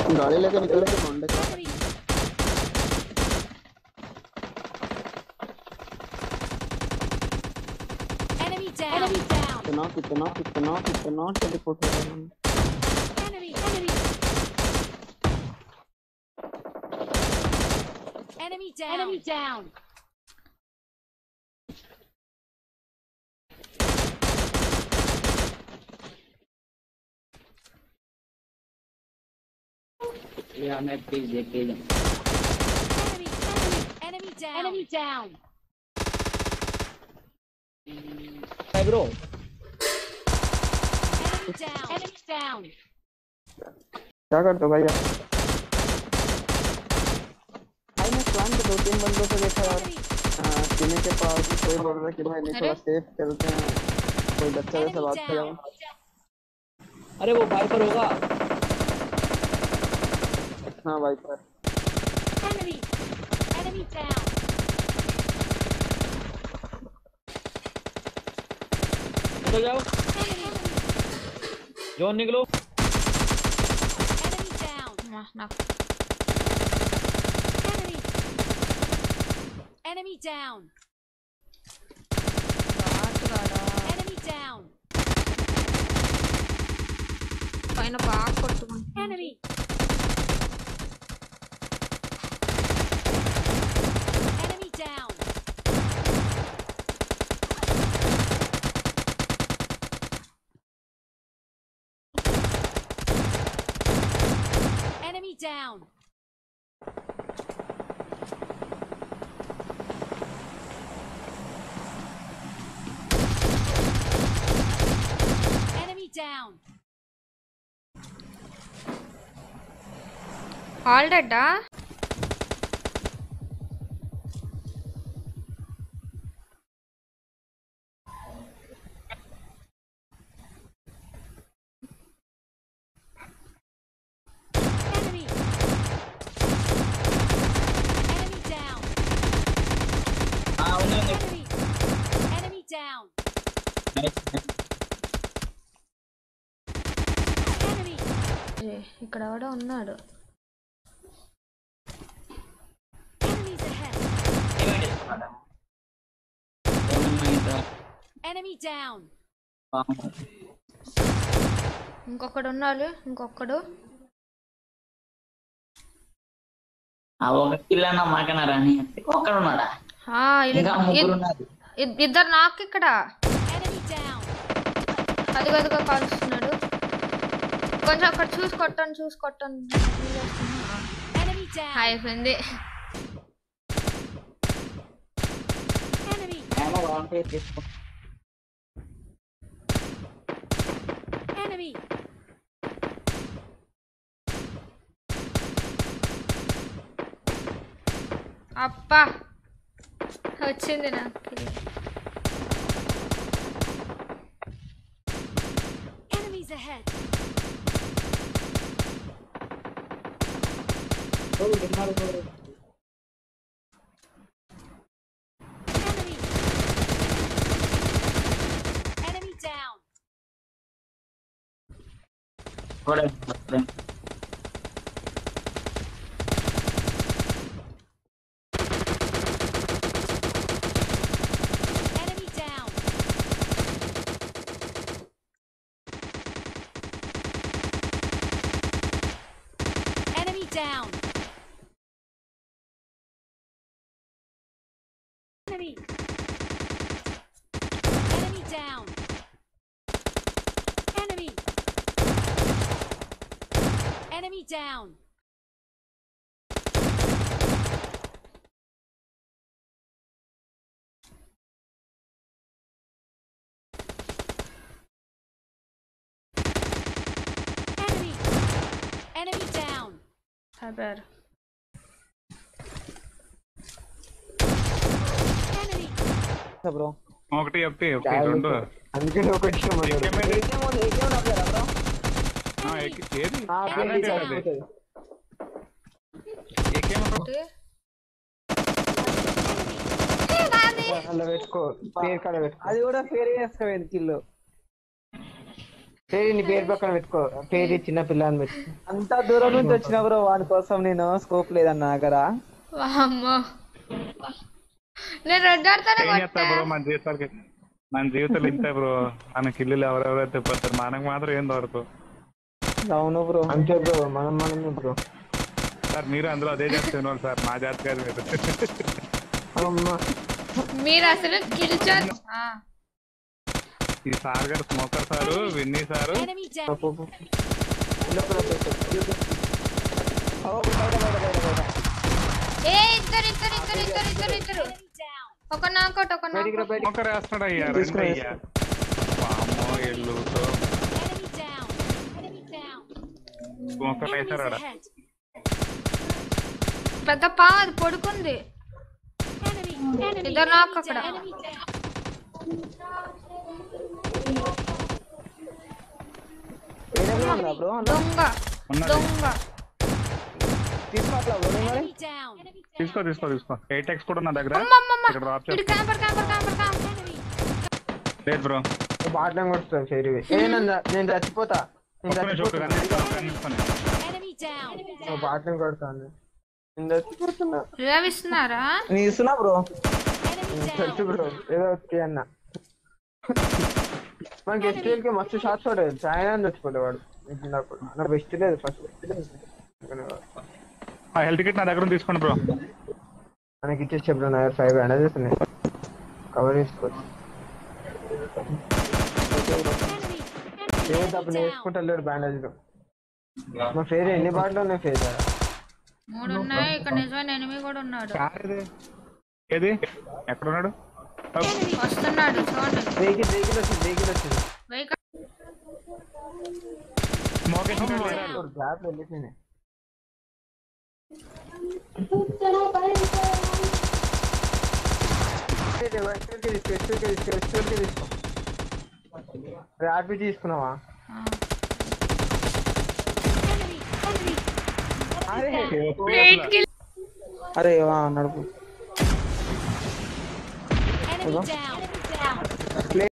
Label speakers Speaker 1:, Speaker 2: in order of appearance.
Speaker 1: गाड़ी लेके निकल के मोंडे का
Speaker 2: Enemy down.
Speaker 1: कितना टेलीपोर्ट हो रहा है
Speaker 2: Enemy down.
Speaker 3: Yeah, मैं please देख ले
Speaker 2: Enemy down.
Speaker 3: Hey bro
Speaker 2: Enemy down.
Speaker 1: क्या करते हो भाई यार भाई मैं प्लान के 2-3 बंदों से देखा यार सीने के पास भी कोई बोल रहा है कि भाई नहीं थोड़ा सेफ खेलते हैं कोई बच्चा जैसा बात कर रहा है
Speaker 3: अरे वो वाइपर होगा
Speaker 1: हाँ वाइपर
Speaker 2: Enemy down.
Speaker 3: निकल जाओ जोन निकलो
Speaker 2: Enemy down.
Speaker 4: No.
Speaker 2: Enemy down. Enemy down.
Speaker 4: పైన బాగా కొట్టుకుంటా
Speaker 2: Enemy. Enemy down. Enemy down. Enemy down.
Speaker 4: All డెడ్డా
Speaker 2: Enemy. Enemy down. Enemy. Enemy down. Enemy.
Speaker 4: ఇక్కడ ఎవడో ఉన్నాడు
Speaker 2: Enemies ahead. Enemy down.
Speaker 4: ఇంకొకడు ఉన్నాడు ఇంకొకడు
Speaker 3: ఆ ఒక కిల్ అన్న మాకన రాని ఒక్కడు ఉన్నాడా ఇంకా ముగ్గురు ఉన్నారు
Speaker 4: ఇద్దరు నాకు ఇక్కడ
Speaker 2: Enemy down.
Speaker 4: అదిగదిగా కాలుస్తున్నాడు కొంచెం అక్కడ చూసి కొట్టండి
Speaker 2: Enemy down.
Speaker 4: అయిపోయింది
Speaker 2: Enemy.
Speaker 3: ఏమో వాంటే తీసుకో
Speaker 2: Enemy.
Speaker 4: అప్పా వచ్చింది నాకు
Speaker 2: Enemies ahead. Enemy. Enemy down. Enemy down. Enemy down. Enemy. Enemy down. Enemy. Enemy down. Enemy. Enemy down.
Speaker 4: అయిపోయారు
Speaker 2: Enemy.
Speaker 1: ब्रो
Speaker 5: ఒకటి చెప్పి రెండు
Speaker 1: అందుకే ఒకటి
Speaker 5: ఏది
Speaker 1: అలా పెట్టుకో పేరు కాడ పెట్టుకో అది కూడా ఫేర్ వేసుకోవాలి కిల్లో
Speaker 6: పేరు నీ పేరు పక్కన పెట్టుకో. పేరు చిన్న పిల్ల అని పెట్టు.
Speaker 1: అంత దూరం నుంచి వచ్చిన బ్రో వాడి కోసం నేను స్కోప్ లేదన్న దగ్గర.
Speaker 4: వామ్మో నేను రెడ్ ఆడతానే
Speaker 5: ఏం చేస్తా బ్రో మన జీవితాలు ఇంతే బ్రో. మన కిల్లులు ఎవరెవరైతే పోతారు మనకు మాత్రం ఏం దొరకదు.
Speaker 1: అవును బ్రో
Speaker 6: అంతే బ్రో మనమే బ్రో.
Speaker 5: సార్ మీరు అందులో అదే చేస్తున్నారు సార్, మా జాతి కాదు మీరు.
Speaker 4: మీరు అసలు కిల్చర్.
Speaker 5: ఈ సార్ గారు smoker sir, Vinny sir.
Speaker 2: Enemy down.
Speaker 4: ఏ ఇద్దరు
Speaker 2: Enemy down.
Speaker 4: ఒక నాకౌట్ ఒక నాకౌట్.
Speaker 5: స్మోకర్ వేస్తున్నాడు అయ్యా, రెండు అయ్యా. పామో ఎల్లుతో
Speaker 2: Enemy down. Enemy down.
Speaker 5: Smoker
Speaker 2: Enemies
Speaker 5: వేసారాడ.
Speaker 2: ahead.
Speaker 4: పెద్ద పాము అది పడుకుంది.
Speaker 2: Enemy.
Speaker 4: ఇద్దరు నాకు అక్కడ.
Speaker 2: Enemy down.
Speaker 1: బ్రో
Speaker 4: దొంగ
Speaker 5: ఉన్నది.
Speaker 4: దొంగ
Speaker 1: తీసుకోవట్లా బ్రో మరి.
Speaker 2: Enemy down.
Speaker 5: తీసుకో 8x కూడా నా దగ్గర.
Speaker 4: అమ్మమ్మమ్మ
Speaker 5: ఇక్కడ డ్రాప్
Speaker 4: ఇటు
Speaker 5: చేస్తా.
Speaker 4: క్యాంపర్.
Speaker 5: లేదు బ్రో,
Speaker 6: బాటలం కొడుతుంది ఫెయిర్. నేను చచ్చిపోతా.
Speaker 5: ఒక్కనే చూపు కానీ
Speaker 2: Enemy down.
Speaker 6: బాటలం కొడతాను.
Speaker 1: నేను చచ్చిపోతున్నా.
Speaker 4: రేవిస్తున్నారా?
Speaker 1: నీ ఇస్తున్నా బ్రో.
Speaker 2: Enemy
Speaker 6: చచ్చు
Speaker 2: down.
Speaker 6: బ్రో ఏదో వచ్చి అన్న. మనకి ఎస్టీఎల్కి మస్తు షార్ట్స్ పడేది. చాయనా చచ్చిపోతాడు. నా బెస్ట్ లేదు ఫస్ట్.
Speaker 5: హెల్త్ కిట్ నా దగ్గర తీసుకోండి బ్రో.
Speaker 6: మనకి ఇచ్చేసి చెప్పు. నా 5 బ్యాండేజెస్ ఉన్నాయి. కవర్ చేసుకోవచ్చు. ఏదో తప్పు నేర్చుకుంటా లేడు బ్యాండేజ్. మా ఫేర్ ఎన్ని బాటలు ఉన్నాయి ఫేర్?
Speaker 4: 3 ఉన్నాయి. ఇక్కడ నిజమైన ఎనిమి కూడా ఉన్నాడు.
Speaker 5: ఏది ఎక్కడ ఉన్నాడు?
Speaker 4: వస్తున్నాడు చూడండి.
Speaker 6: వెహికల్ వచ్చింది.
Speaker 4: వెహికల్
Speaker 6: గ్యాప్ వెళ్ళిపోయింది. ర్యాపిడ్ తీసుకున్నావా?
Speaker 1: అరే నడుపు.
Speaker 2: Enemy down.